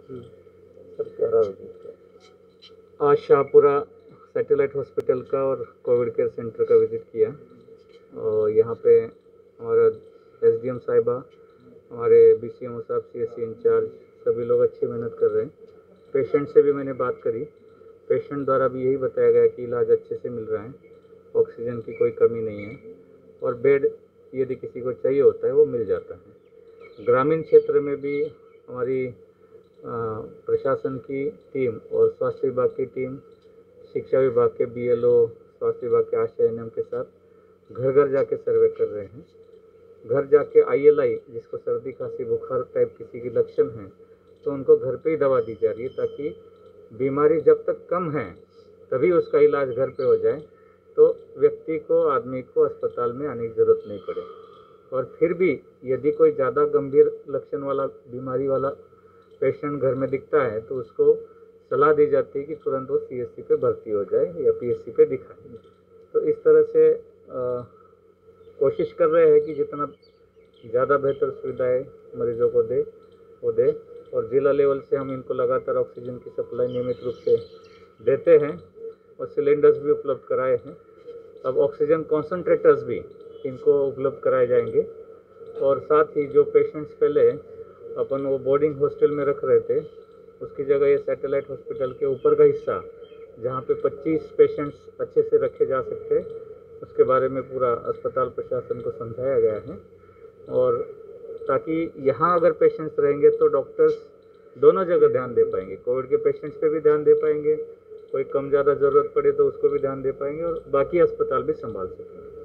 Sir क्या रहा आज शाहपुरा सैटेलाइट हॉस्पिटल का और कोविड केयर सेंटर का विजिट किया और यहाँ पे हमारा एसडीएम साहिबा, हमारे बीसीएमओ साहब, सीएससी इंचार्ज, सभी लोग अच्छी मेहनत कर रहे हैं। पेशेंट से भी मैंने बात करी, पेशेंट द्वारा भी यही बताया गया कि इलाज अच्छे से मिल रहा है, ऑक्सीजन की कोई कमी नहीं है और बेड यदि किसी को चाहिए होता है वो मिल जाता है। ग्रामीण क्षेत्र में भी हमारी प्रशासन की टीम और स्वास्थ्य विभाग की टीम, शिक्षा विभाग के बीएलओ, स्वास्थ्य विभाग के आशा एनएम के साथ घर घर जाके सर्वे कर रहे हैं। घर जाके आईएलआई, जिसको सर्दी खांसी बुखार टाइप किसी के लक्षण हैं, तो उनको घर पे ही दवा दी जा रही है ताकि बीमारी जब तक कम है तभी उसका इलाज घर पे हो जाए, तो व्यक्ति को, आदमी को अस्पताल में आने की ज़रूरत नहीं पड़े। और फिर भी यदि कोई ज़्यादा गंभीर लक्षण वाला, बीमारी वाला पेशेंट घर में दिखता है तो उसको सलाह दी जाती है कि तुरंत वो सीएससी पे भर्ती हो जाए या पीएचसी पे दिखाए। तो इस तरह से कोशिश कर रहे हैं कि जितना ज़्यादा बेहतर सुविधाएं मरीजों को वो दे। और ज़िला लेवल से हम इनको लगातार ऑक्सीजन की सप्लाई नियमित रूप से देते हैं और सिलेंडर्स भी उपलब्ध कराए हैं। अब ऑक्सीजन कॉन्सनट्रेटर्स भी इनको उपलब्ध कराए जाएंगे और साथ ही जो पेशेंट्स पहले अपन वो बोर्डिंग हॉस्टल में रख रहे थे, उसकी जगह ये सैटेलाइट हॉस्पिटल के ऊपर का हिस्सा जहाँ पे 25 पेशेंट्स अच्छे से रखे जा सकते, उसके बारे में पूरा अस्पताल प्रशासन को समझाया गया है। और ताकि यहाँ अगर पेशेंट्स रहेंगे तो डॉक्टर्स दोनों जगह ध्यान दे पाएंगे, कोविड के पेशेंट्स पे भी ध्यान दे पाएंगे, कोई कम ज़्यादा ज़रूरत पड़े तो उसको भी ध्यान दे पाएंगे और बाकी अस्पताल भी संभाल सकेंगे।